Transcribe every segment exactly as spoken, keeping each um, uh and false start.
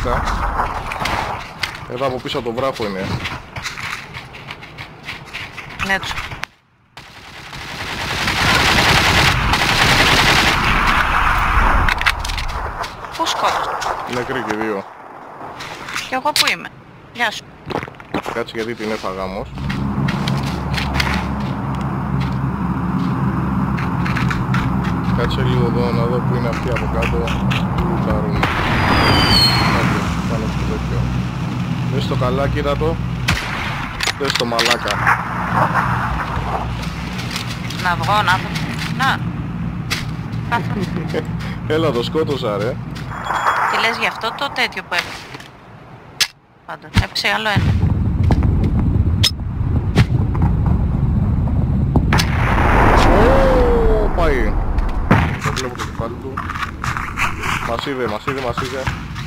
μέσα. Εδώ από πίσω από το βράχο είναι. Ναι, τους. Πού σκότωσαν? Νεκροί και δύο. Και εγώ που είμαι? Γεια σου. Κάτσε γιατί την έφαγα όμως. Κάτσε λίγο εδώ να δω που είναι αυτοί από κάτω. Πού πάρουν. Κάτω, πάνω στο τέτοιο. Δες το καλά, κοίτα το. Δες το μαλάκα. Να βγω, να βγω. Να. Έλα, το σκότωσα ρε. Τι λες γι' αυτό το τέτοιο που έπαιξε? Πάντως, έπαιξε άλλο ένα. Ω, πάει. Το βλέπω το κεφάλι του. Μας είδε, μας είδε, μας είδε.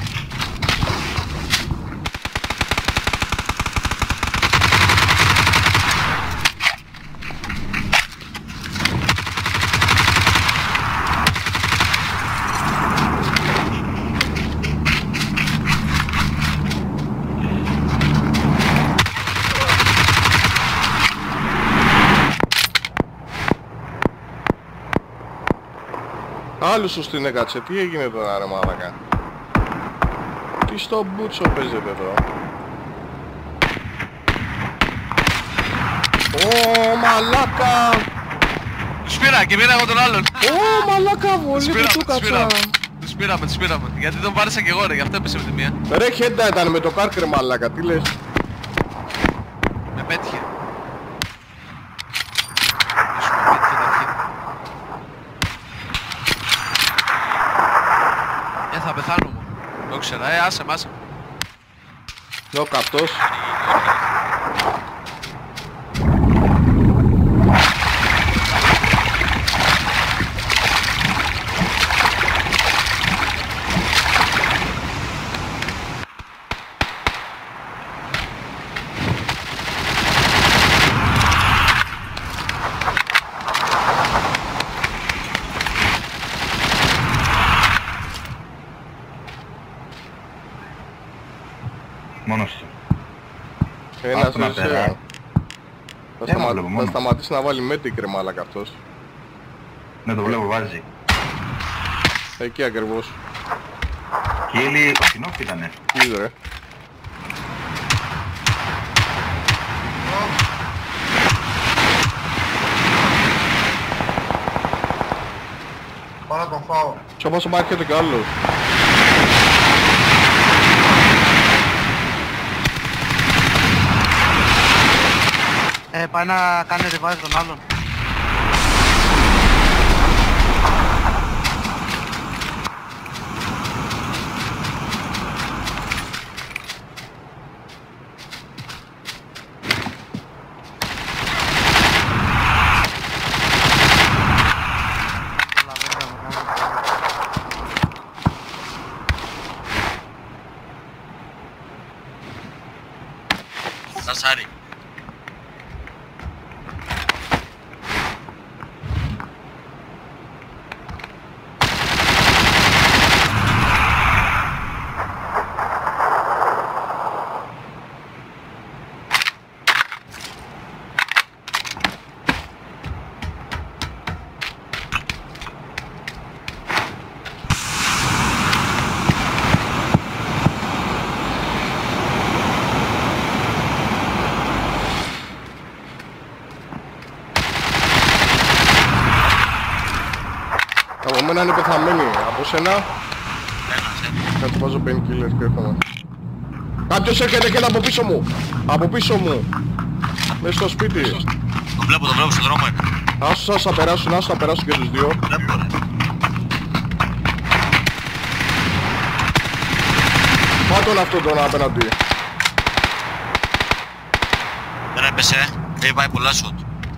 Άλλος σου την έκατσε, τι έγινε τώρα ρε μάλακα? Τι στο μπούτσο παίζετε εδώ? Ω μαλάκα! Τους πήρα και πήρα εγώ τον άλλον. Ω μαλάκα, βολή που του κάτσα. Τους πήραμε, τους πήραμε. Γιατί τον πάρεσα και εγώ ρε, γι' αυτό έπεσε με τη μία. Ρε χέντα ήταν με το κάρκρε μαλάκα, τι λες? Με πέτυχε. Ε, θα πεθάνω μου. Το ξέρα, ε, άσε μ' άσε. Ο καυτός. Μόνος του. Ένας Άστο να εσύ. περάει. Θα, Ένα σταμα... βλέπω θα μόνο. σταματήσει να βάλει μέτικ ρε μάλακα αυτός. Ναι, το βλέπω, βάζει. Εκεί ακριβώς. Κύλι, όχι νόχι ήτανε. Είδε ρε. Πάω να τον φάω. Και όπως μα έρχεται κι άλλος. Ε, πάει να κάνει revive τον άλλον. Σασάρι. Από μένα είναι πεθαμένη. Από σένα. Θα του βάζω painkillers και έρχομαι. Κάποιος έρχεται και από πίσω μου. Από πίσω μου. Μες στο σπίτι. Το βλέπω, το βλέπω στον δρόμο είναι. Άσου σας θα περάσουν, άσου θα περάσουν και τους δύο. Βλέπω ρε. Πάτον αυτόν τον απέναντι. Δεν έπεσε, έχει πάει πολλά σουτ.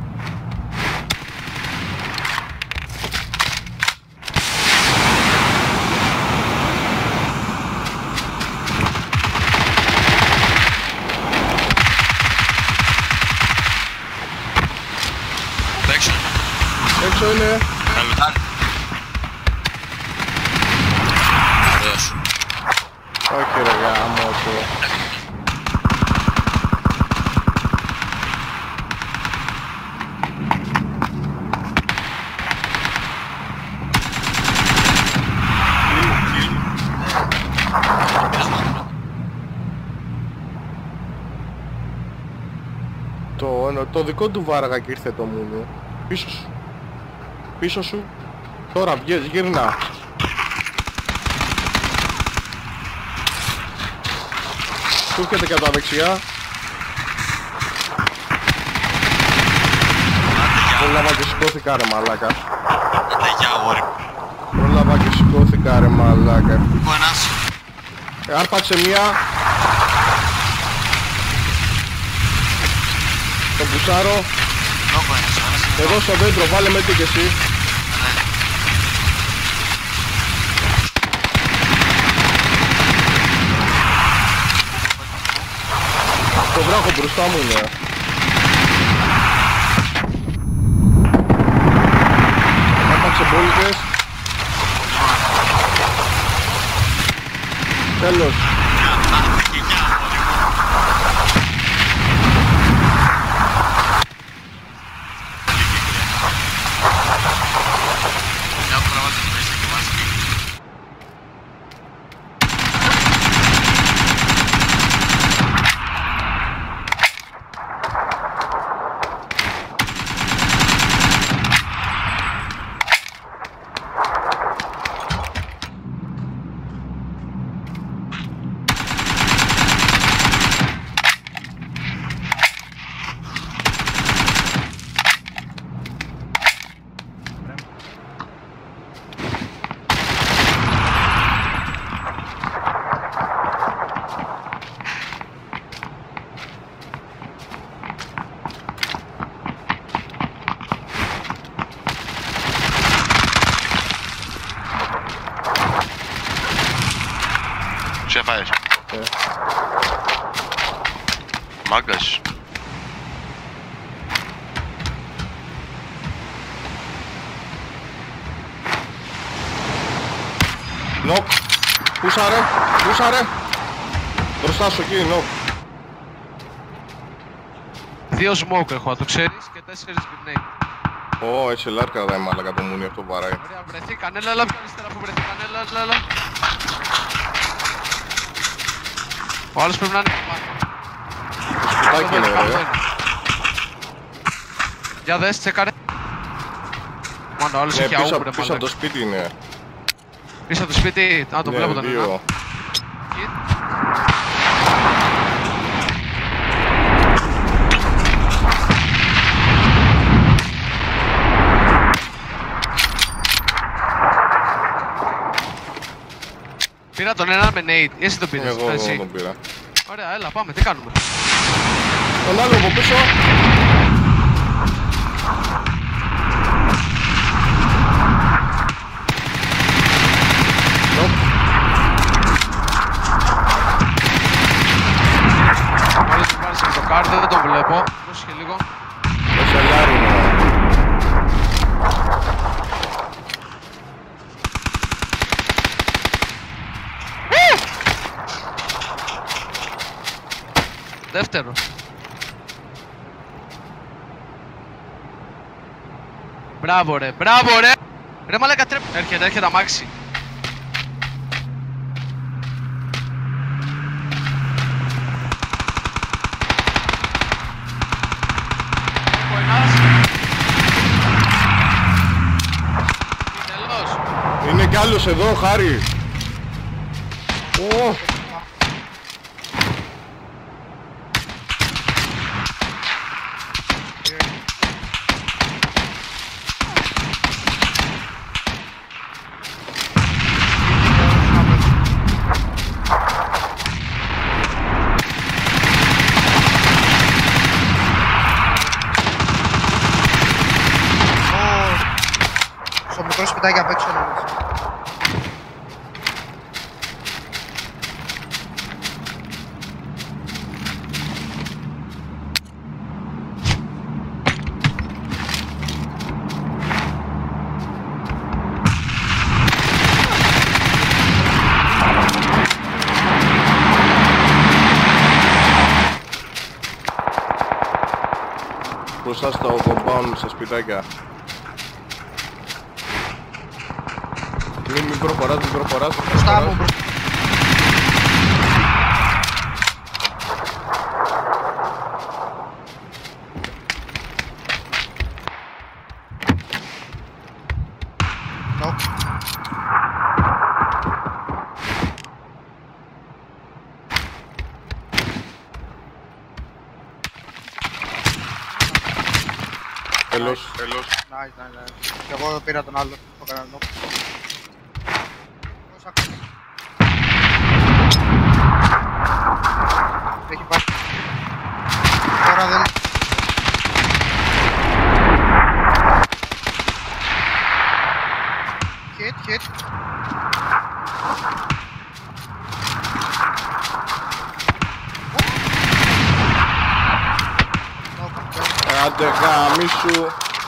Έξω. Έξω είναι. Να λουτάρει. Ωραίος. Όχι ρε γάμο του. Το, το δικό του βάραγα και ήρθε το μουνου. Πίσω σου. Πίσω σου. Τώρα βγες, γυρνά. Σου έρχεται και από τα δεξιά. Πρόλαβα και σηκώθηκα ρε μαλάκα. Άντε για αγόρι. Πρόλαβα και σηκώθηκα ρε μαλάκα. Κονάς. Ε, άρπαξε μία. Το πουσάρω. Λόγω ένας ώρας. Εδώ στο δέντρο, βάλε με τι και εσύ. Το βράχο μπροστά μου είναι. Άπαξε μπόλικες. Τέλος. Σε έφαγες. Ε. Μάγκας. Νοκ. Πούσαρε, πούσαρε. Μπροστά σου εκεί, νοκ. Δύο smoke έχω, να το ξέρεις, και τέσσερις grenade. Ω, έτσι λάρκα δε μάλακα το μουνί αυτό βαράει. Ωραία, βρεθήκαν, έλα, έλα, πιο αριστερά που βρεθήκαν, έλα, έλα, έλα. Ο άλλος πρέπει να είναι πάνω. Σπιτάκι είναι Πάνω ρε. είναι. Για δες, τσεκάρε. Μόνο, ο άλλος Ναι, έχει πίσω, αούμπρε, πίσω από το σπίτι είναι. Πίσω από το σπίτι, α, το Ναι, βλέπω τον ένα. δύο. Πήρα τον ένα με nade, ή εσύ τον πήρες, Εγώ, εσύ. εγώ τον πήρα. Ωραία, έλα, πάμε, τι κάνουμε. Τον άλλο από πίσω. Νοκ. Άλλος του πάρεις από το κάρτε, δεν τον βλέπω. Πρόσεχε λίγο. Το σελάρι είναι. Δεύτερο. Μπράβο ρε, μπράβο ρε! Ρε μαλάκα τρέπ... Έρχεται, έρχεται αμάξι. Έχω ένας. Τέλος. Είναι κι άλλος εδώ, Χάρη. Ω. Στο μικρό σπιτάκι απ' έξω νομίζω. Μπροστά στο compound στα σπιτάκια. Μην, μην προχωράς, μην προχωράς, μην Μπροστά μου, προχωράς. μπροστά. Νοκ. Τέλος. Nice, nice, nice. Και εγώ πήρα τον άλλο, το έκανα νοκ. Πώς ακούω. Έχει πάει. Τώρα δεν... Hit, hit. Άντε γαμίσου.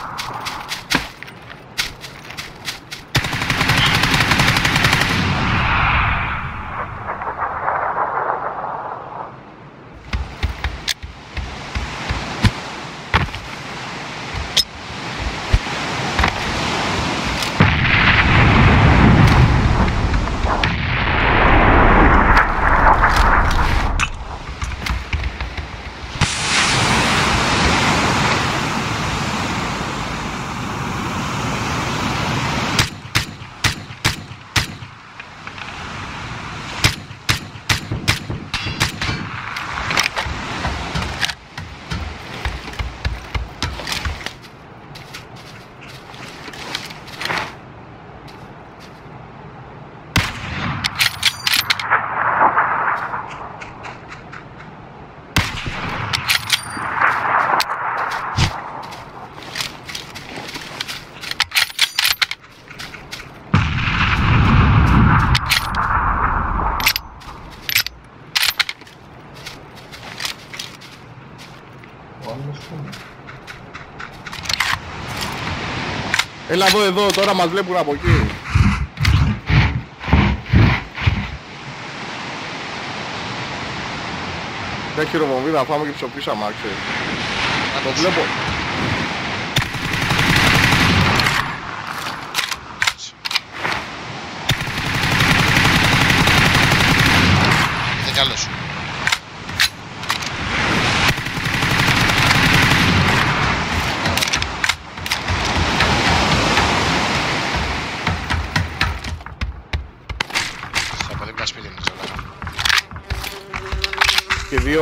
Έλα εδώ, εδώ, τώρα μας βλέπουν από εκεί. Δεν χειροβομβίδα, να φάμε και ψωπίσα μάξε. Το βλέπω. Είναι κι άλλος. Στο αποδείπνα σπίτι είναι όλα. Και δύο.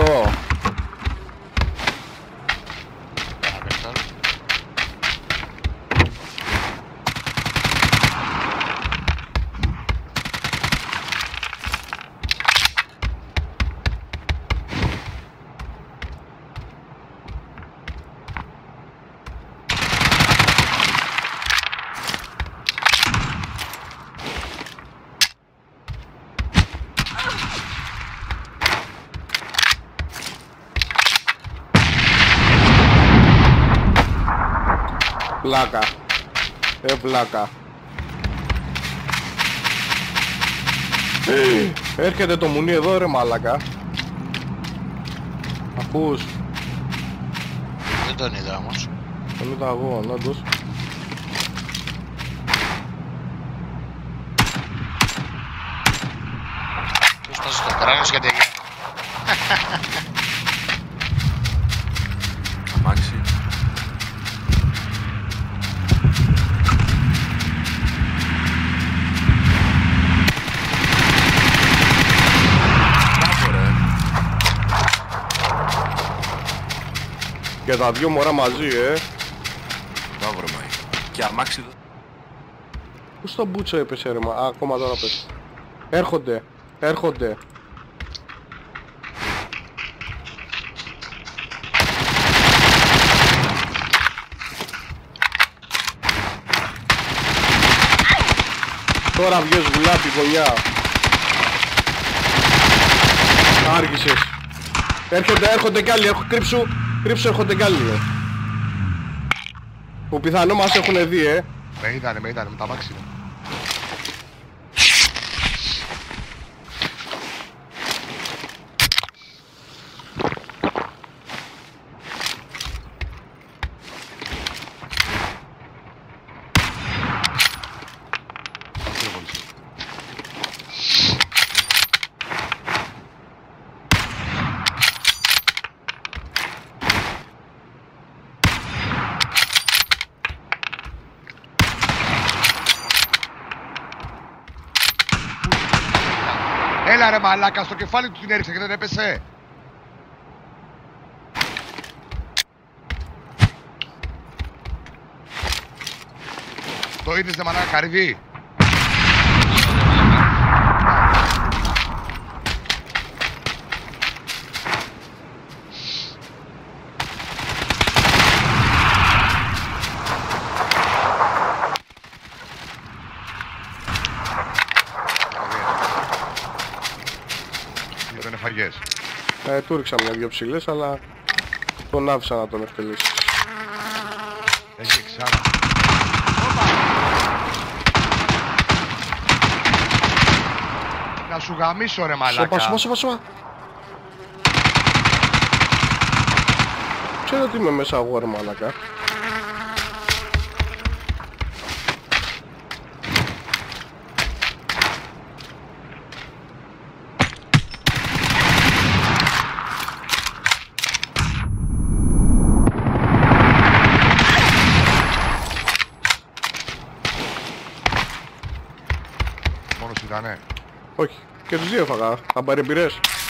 Πλάκα. Ε, πλάκα. Έρχεται το μουνί εδώ ρε μάλακα. Ακούς. Δεν τον είδα όμως. Τον είδα εγώ, όντως. Πώς πας στο κράνος γιατί εκεί. Αμάξι. Και τα δυο μωρά μαζί, ε. Μπράβο ρε Μάη. Και αμάξι εδώ. Πού στο μπούτσο έπεσε ρε μα. Α, ακόμα τώρα πες. Έρχονται. Έρχονται. Τώρα βγες γουλάπη γωνιά. Άργησες. Έρχονται, έρχονται κι άλλοι. Έχω κρύψου. Κρύψου, έρχονται κι άλλοι. Που πιθανό μας έχουν δει, ε. Με είδανε, με είδανε, με τα μάξι. Έλα ρε μαλάκα, στο κεφάλι του την έριξε και δεν έπεσε. Το είδες δε μαλάκα καρυβί. Τον εφαγές. Ε, του ρίξα μια-δυο ψηλές, αλλά τον άφησα να τον ευτελίσει. Έχει εξάρα. Να σου γαμίσω ρε μαλάκα. Σώπα, σώπα, σώπα, σώπα. Ξέρω ότι είμαι μέσα εγώ ρε μαλάκα. Μόνος ήτανε. Όχι, και τους δύο έφαγα. Αμπαρεμπειρές.